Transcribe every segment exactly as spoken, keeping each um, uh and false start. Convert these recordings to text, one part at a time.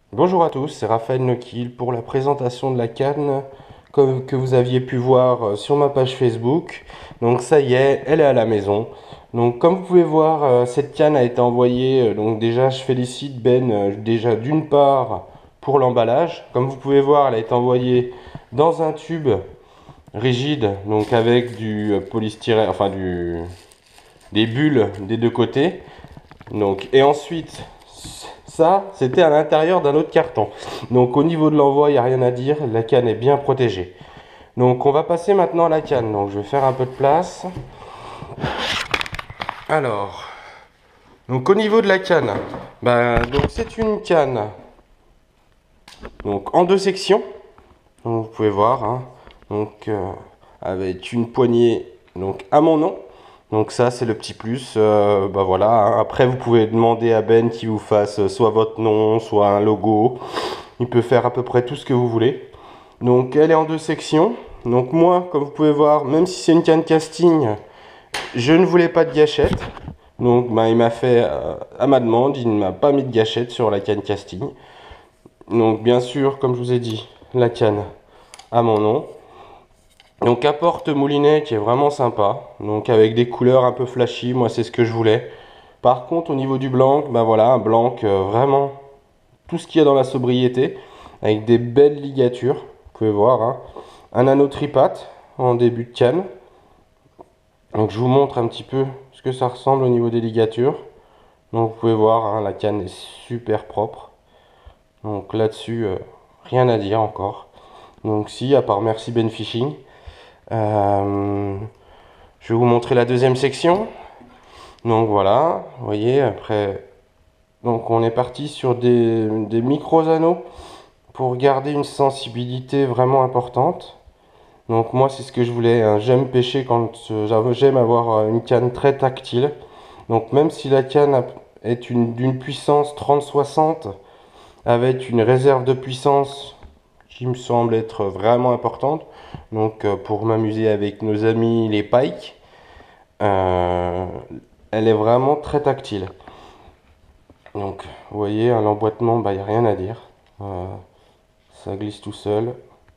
Bonjour à tous, c'est Raphaël Nokil pour la présentation de la canne comme que vous aviez pu voir euh, sur ma page Facebook. Donc ça y est, elle est à la maison. Donc comme vous pouvez voir, euh, cette canne a été envoyée. euh, Donc déjà, je félicite Ben euh, déjà d'une part pour l'emballage. Comme vous pouvez voir, elle a été envoyée dans un tube rigide, donc avec du euh, polystyrène, enfin du des bulles des deux côtés. Donc et ensuite ça, c'était à l'intérieur d'un autre carton. Donc au niveau de l'envoi, il n'y a rien à dire, la canne est bien protégée. Donc on va passer maintenant à la canne. Donc je vais faire un peu de place. Alors, donc au niveau de la canne, ben, donc c'est une canne donc en deux sections. Donc vous pouvez voir, hein, donc euh, avec une poignée donc à mon nom. Donc ça c'est le petit plus. Euh, bah voilà, hein. Après vous pouvez demander à Ben qu'il vous fasse soit votre nom, soit un logo. Il peut faire à peu près tout ce que vous voulez. Donc elle est en deux sections. Donc moi, comme vous pouvez voir, même si c'est une canne casting, je ne voulais pas de gâchette. Donc ben, il m'a fait euh, à ma demande, il ne m'a pas mis de gâchette sur la canne casting. Donc bien sûr, comme je vous ai dit, la canne à mon nom. Donc un porte-moulinet qui est vraiment sympa. Donc avec des couleurs un peu flashy, moi c'est ce que je voulais. Par contre au niveau du blanc, ben voilà, un blanc euh, vraiment tout ce qu'il y a dans la sobriété. Avec des belles ligatures, vous pouvez voir, hein. Un anneau tripat en début de canne. Donc je vous montre un petit peu ce que ça ressemble au niveau des ligatures. Donc vous pouvez voir, hein, la canne est super propre. Donc là-dessus, euh, rien à dire encore. Donc si, à part merci Ben Fishing. Euh, je vais vous montrer la deuxième section. Donc voilà, vous voyez, après, donc on est parti sur des, des micros anneaux pour garder une sensibilité vraiment importante. Donc moi c'est ce que je voulais, hein. J'aime pêcher quand euh, j'aime avoir une canne très tactile. Donc même si la canne est d'une puissance trente soixante avec une réserve de puissance qui me semble être vraiment importante, donc euh, pour m'amuser avec nos amis les pikes, euh, elle est vraiment très tactile. Donc vous voyez, un emboîtement, bah, il n'y a rien à dire. Euh, ça glisse tout seul.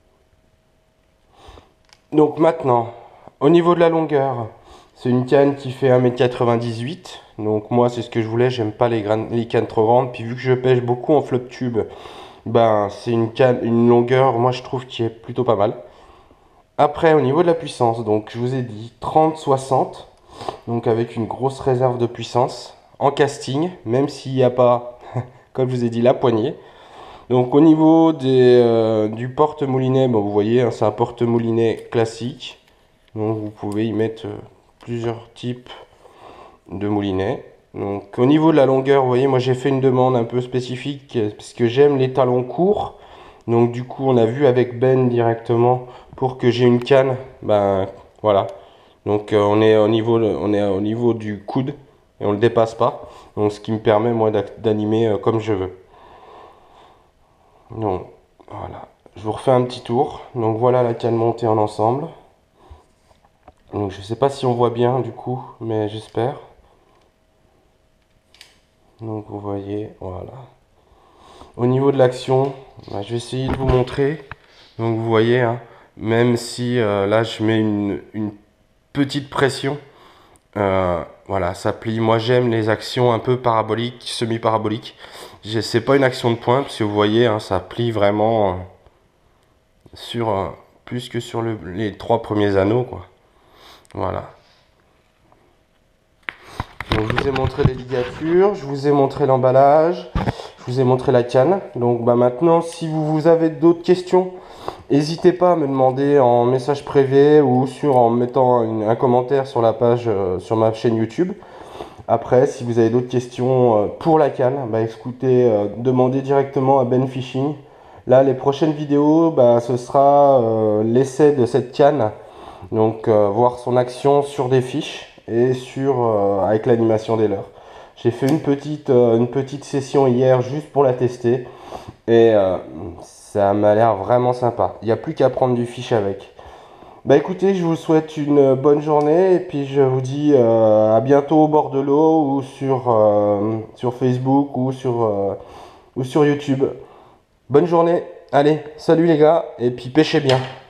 Donc maintenant, au niveau de la longueur, c'est une canne qui fait un mètre quatre-vingt-dix-huit. Donc moi c'est ce que je voulais, j'aime pas les, les cannes trop grandes. Puis vu que je pêche beaucoup en flop tube, ben c'est une canne, une longueur, moi je trouve qui est plutôt pas mal. Après au niveau de la puissance, donc je vous ai dit trente soixante, donc avec une grosse réserve de puissance en casting, même s'il n'y a pas, comme je vous ai dit, la poignée. Donc au niveau des, euh, du porte-moulinet, bon, vous voyez, hein, c'est un porte-moulinet classique. Donc vous pouvez y mettre euh, plusieurs types de moulinets. Donc au niveau de la longueur, vous voyez, moi j'ai fait une demande un peu spécifique euh, parce que j'aime les talons courts. Donc du coup on a vu avec Ben directement pour que j'ai une canne, ben voilà. Donc euh, on est au niveau, on est au niveau du coude et on le dépasse pas. Donc ce qui me permet moi d'animer euh, comme je veux. Donc voilà, je vous refais un petit tour. Donc voilà la canne montée en ensemble. Donc je sais pas si on voit bien du coup, mais j'espère. Donc vous voyez, voilà. Au niveau de l'action, bah, je vais essayer de vous montrer. Donc vous voyez, hein, même si euh, là je mets une, une petite pression, euh, voilà, ça plie. Moi j'aime les actions un peu paraboliques, semi-paraboliques. C'est pas une action de pointe, parce que vous voyez, hein, ça plie vraiment euh, sur euh, plus que sur le, les trois premiers anneaux, quoi. Voilà. Donc je vous ai montré les ligatures, je vous ai montré l'emballage, je vous ai montré la canne. Donc bah, maintenant, si vous, vous avez d'autres questions, n'hésitez pas à me demander en message privé ou sur, en mettant une, un commentaire sur la page, euh, sur ma chaîne YouTube. Après, si vous avez d'autres questions euh, pour la canne, bah, écoutez, euh, demandez directement à Ben Fishing. Là, les prochaines vidéos, bah, ce sera euh, l'essai de cette canne. Donc, euh, voir son action sur des fiches et sur euh, avec l'animation des leurres. J'ai fait une petite, euh, une petite session hier juste pour la tester et euh, ça m'a l'air vraiment sympa. Il n'y a plus qu'à prendre du fiche avec. Bah écoutez, je vous souhaite une bonne journée et puis je vous dis euh, à bientôt au bord de l'eau ou sur, euh, sur Facebook ou sur, euh, ou sur YouTube. bonne journée. Allez, salut les gars, et puis pêchez bien.